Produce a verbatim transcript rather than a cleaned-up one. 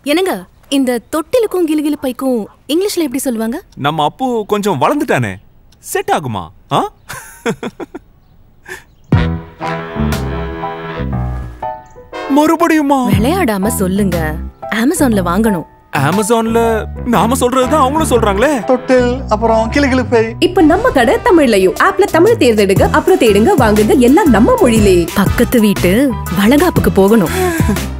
என்னங்க இந்த தொட்டிலுக்கும் கிலுகிலு பைக்கும் இங்கிலீஷ்ல எப்படி சொல்லுவாங்க? நம்ம அப்பு கொஞ்சம் வளர்ந்துட்டானே, செட் ஆகுமா? மறுபடியுமா? விளையாடாம சொல்லுங்க. அமேசான்ல வாங்கணும். அமேசான்ல நாம சொல்றதுதான் அவங்களும் சொல்றாங்களே. தொட்டில் அப்புறம் கிலுகிலு பை. இப்ப நம்ம கடை தமிழ்லயும். ஆப்ல தமிழ் தேர்ந்தெடுங்க, அப்புறம் தேடுங்க, வாங்குங்க, எல்லாம் நம்ம மொழியிலே. பக்கத்து வீட்டு வளகாப்புக்கு போகணும்.